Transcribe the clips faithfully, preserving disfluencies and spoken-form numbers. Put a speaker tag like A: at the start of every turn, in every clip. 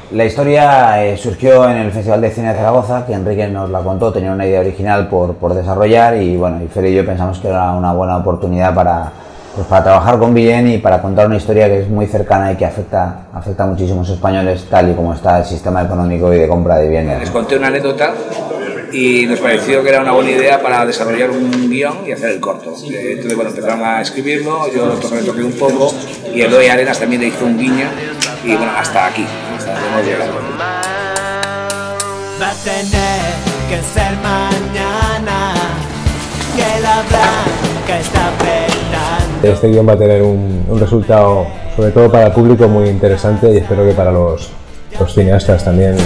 A: La historia eh, surgió en el Festival de Cine de Zaragoza, que Enrique nos la contó, tenía una idea original por, por desarrollar y bueno, y Fer y yo pensamos que era una buena oportunidad para, pues, para trabajar con Guillén y para contar una historia que es muy cercana y que afecta, afecta a muchísimos españoles tal y como está el sistema económico y de compra de viviendas.
B: Les conté una anécdota y nos pareció que era una buena idea para desarrollar un guión y hacer el corto. Entonces, bueno, empezaron a escribirlo, yo lo toqué, toqué un poco y Eloy Arenas también le hizo un guiño y bueno, hasta aquí, hasta donde hemos llegado.
C: Va a tener que ser mañana, que la blanca está apretando.
D: Este guión va a tener un, un resultado, sobre todo para el público, muy interesante y espero que para los, los cineastas también.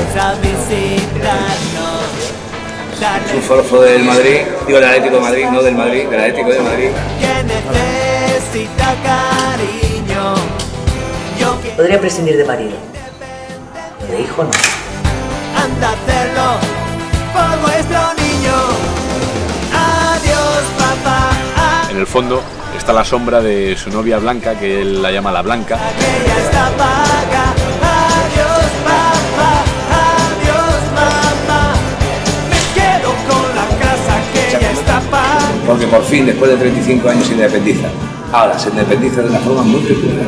B: Es un forofo del Madrid, digo del Atlético de Madrid, no del Madrid, del Atlético de Madrid.
C: Que necesita cariño.
E: Podría prescindir de marido, pero de hijo no.
C: Anda a hacerlo por vuestro niño. Adiós, papá.
F: En el fondo está la sombra de su novia Blanca, que él la llama la Blanca.
C: Aquella está paga. Adiós, papá. Adiós, mamá. Me quedo con la casa que ya está paga.
B: Porque por fin, después de treinta y cinco años, se independiza. Ahora, se independiza de una forma muy peculiar.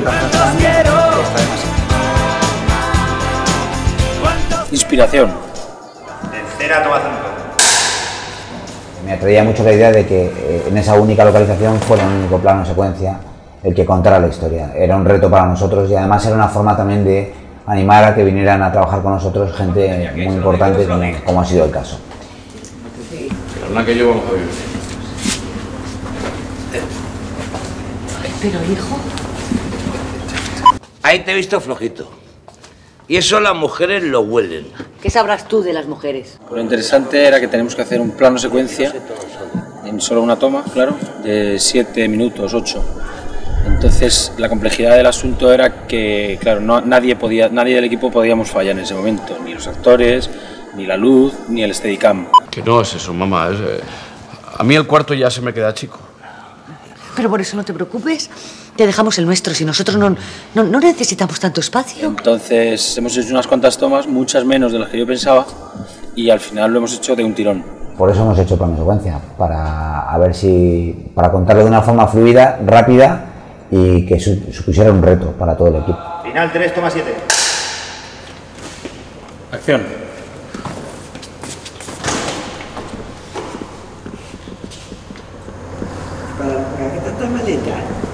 G: Inspiración.
H: Tercera toma cinco.
A: Me atraía mucho la idea de que eh, en esa única localización fuera un único plano secuencia el que contara la historia. Era un reto para nosotros y además era una forma también de animar a que vinieran a trabajar con nosotros gente muy importante como, como ha sido el caso.
F: La que yo vamos a vivir.
I: Pero hijo...
J: Ahí te he visto flojito. Y eso las mujeres lo huelen.
I: ¿Qué sabrás tú de las mujeres?
G: Lo interesante era que tenemos que hacer un plano secuencia en solo una toma, claro, de siete minutos, ocho. Entonces la complejidad del asunto era que, claro, no, nadie podía, nadie del equipo podíamos fallar en ese momento, ni los actores, ni la luz, ni el Steadicam.
F: Que no es eso, mamá. Es, eh, a mí el cuarto ya se me queda chico.
I: Pero por eso no te preocupes. Te dejamos el nuestro, si nosotros no, no, no necesitamos tanto espacio.
G: Entonces hemos hecho unas cuantas tomas, muchas menos de las que yo pensaba, y al final lo hemos hecho de un tirón.
A: Por eso hemos hecho plano secuencia, para a ver si, para contarlo de una forma fluida, rápida y que supusiera un reto para todo el equipo.
H: Final tres, toma siete.
G: Acción.
E: ¿Para qué tanta maleta?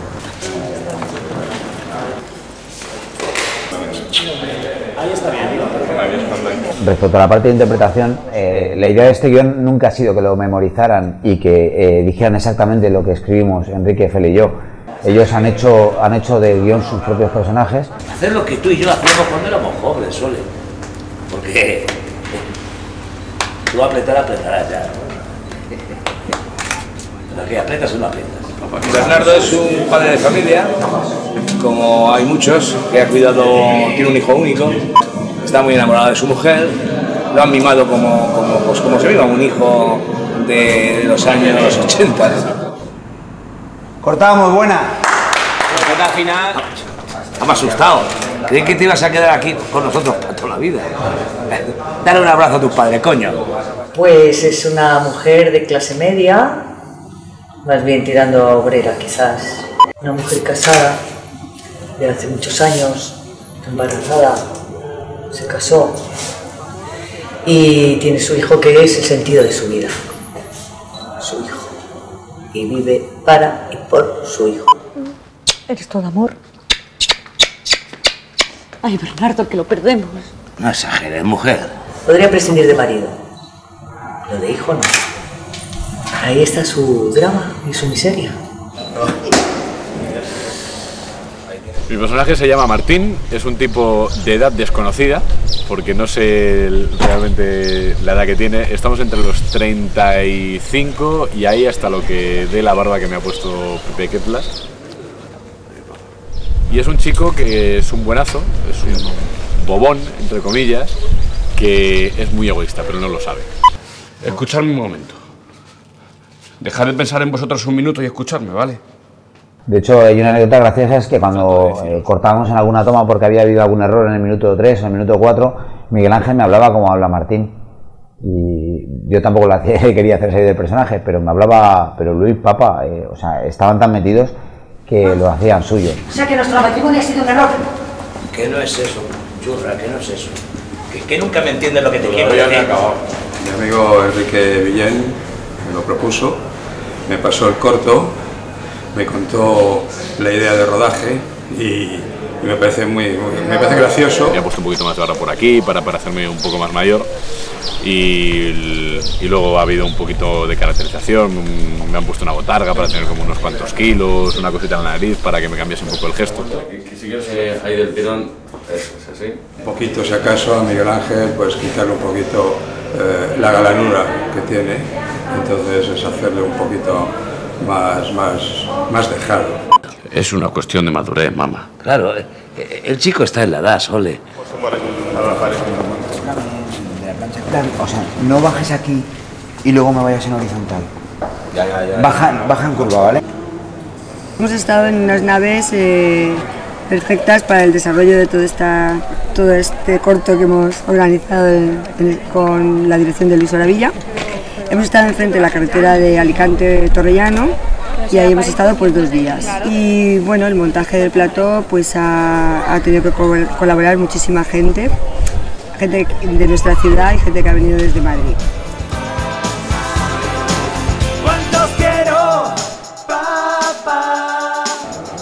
H: Ahí está bien.
A: Respecto a la parte de interpretación, eh, la idea de este guión nunca ha sido que lo memorizaran y que eh, dijeran exactamente lo que escribimos Enrique, Fel y yo. Ellos han hecho, han hecho del guión sus propios personajes.
J: Hacer lo que tú y yo hacíamos cuando éramos jóvenes, Sole. Porque tú apretar, apretarás ya. Lo que apretas, uno aprietas.
B: Bernardo es un padre de familia, como hay muchos, que ha cuidado, tiene un hijo único, está muy enamorado de su mujer, lo han mimado como, como, pues como se mima un hijo de los años ochenta.
H: Cortamos, buena.
J: La final. Me ha asustado. Creí que te ibas a quedar aquí con nosotros para toda la vida. Dale un abrazo a tus padres, coño.
E: Pues es una mujer de clase media, más bien tirando a obrera quizás. Una mujer casada de hace muchos años, embarazada, se casó y tiene su hijo que es el sentido de su vida. Su hijo. Y vive para y por su hijo.
I: Eres todo amor. Ay, Bernardo, que lo perdemos.
J: No exageres, mujer.
E: Podría prescindir de marido, pero de hijo no. Ahí está su drama y su miseria.
F: Mi personaje se llama Martín, es un tipo de edad desconocida, porque no sé realmente la edad que tiene. Estamos entre los treinta y cinco y ahí hasta lo que dé la barba que me ha puesto Pepe Keplas. Y es un chico que es un buenazo, es un bobón, entre comillas, que es muy egoísta, pero no lo sabe. Escuchadme un momento. Dejad de pensar en vosotros un minuto y escuchadme, ¿vale?
A: De hecho, hay una anécdota graciosa, es que cuando eh, cortábamos en alguna toma porque había habido algún error en el minuto tres o en el minuto cuatro, Miguel Ángel me hablaba como habla Martín. Y yo tampoco lo hacía, quería hacer salir del personaje, pero me hablaba, pero Luis, papá, eh, o sea, estaban tan metidos que lo hacían suyo.
I: O sea que nuestro matrimonio ha sido un error.
J: Que no es eso, churra, que no es eso. Que, que nunca me entiendes lo que te quiero
K: Todavía
J: decir.
K: no he acabado. Mi amigo Enrique Villén me lo propuso, me pasó el corto, me contó la idea de rodaje y, y me parece muy, muy me parece gracioso.
F: Me ha puesto un poquito más de barra por aquí para, para hacerme un poco más mayor y, y luego ha habido un poquito de caracterización, me han puesto una botarga para tener como unos cuantos kilos, una cosita en la nariz para que me cambiase un poco el gesto.
L: Si quieres eh, ahí del tirón, es, es así.
K: Un poquito, si acaso, a Miguel Ángel, pues quitarle un poquito eh, la galanura que tiene, entonces es hacerle un poquito más, más, más dejado.
L: Es una cuestión de madurez, mamá.
J: Claro, eh, el chico está en la edad, Sole.
A: O sea, no bajes aquí y luego me vayas en horizontal.
J: Ya, ya, ya.
A: Baja, baja en curva, ¿vale?
M: Hemos estado en unas naves eh, perfectas para el desarrollo de todo, esta, todo este corto que hemos organizado en, en, con la dirección de Luis Oravilla. Hemos estado enfrente de la carretera de Alicante-Torrellano y ahí hemos estado pues dos días. Y bueno, el montaje del plató pues ha, ha tenido que co colaborar muchísima gente, gente de nuestra ciudad y gente que ha venido desde Madrid.
C: ¿Cuántos quiero, papá?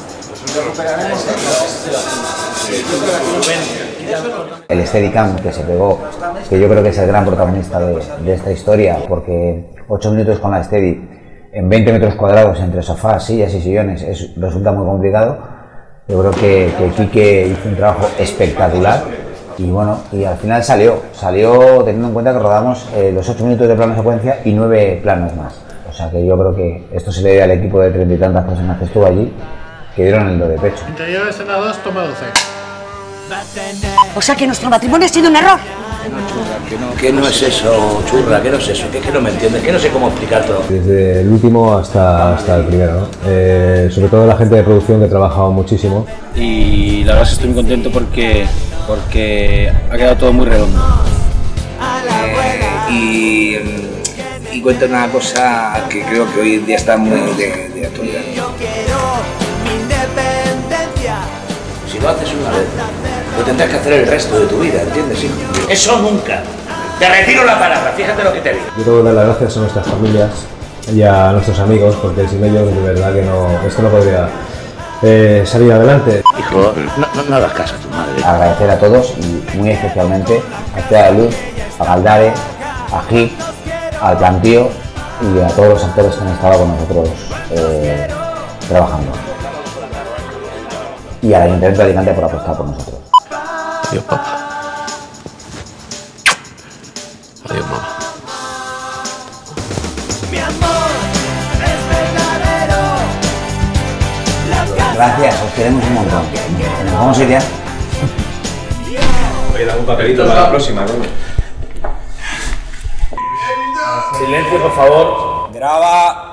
A: El Steadicam que se pegó, que yo creo que es el gran protagonista de, de esta historia, porque ocho minutos con la Steady en veinte metros cuadrados entre sofás, sillas y sillones es, resulta muy complicado. Yo creo que, que Quique hizo un trabajo espectacular y bueno, y al final salió, salió teniendo en cuenta que rodamos eh, los ocho minutos de plano secuencia y nueve planos más. O sea que yo creo que esto se le debe al equipo de treinta y tantas personas que estuvo allí, que dieron el do de pecho.
N: Interior escena dos, toma doce.
I: O sea que nuestro matrimonio ha sido un error.
J: Que no, que no es eso, churra, que no es eso, que, que no me entiendes, que no sé cómo explicarlo.
D: Desde el último hasta, hasta el primero, ¿no? Eh, sobre todo la gente de producción que ha trabajado muchísimo.
G: Y la verdad es que estoy muy contento porque, porque ha quedado todo muy redondo.
J: Eh, y, y cuento una cosa que creo que hoy en día está muy de, de actualidad. Si lo haces una vez, lo tendrás que hacer el resto de tu vida, ¿entiendes, hijo? Eso nunca. Te retiro la palabra, fíjate lo que te digo.
D: Yo tengo que dar las gracias a nuestras familias y a nuestros amigos, porque sin ellos de verdad que no, esto no podría eh, salir adelante.
J: Hijo, no, no, no hagas caso a tu madre.
A: Agradecer a todos y muy especialmente a Estrella de Luz, a Galdare, a Gip, al Plantío y a todos los actores que han estado con nosotros eh, trabajando. Y al Ayuntamiento de Alicante por apostar por nosotros.
L: Adiós, papá. Adiós, mamá.
C: Mi amor es verdadero.
A: Gracias, os queremos un montón. ¿Nos vamos a ir ya?
O: Oye, dame un papelito para la próxima, ¿no?
J: Silencio, por favor.
B: Graba.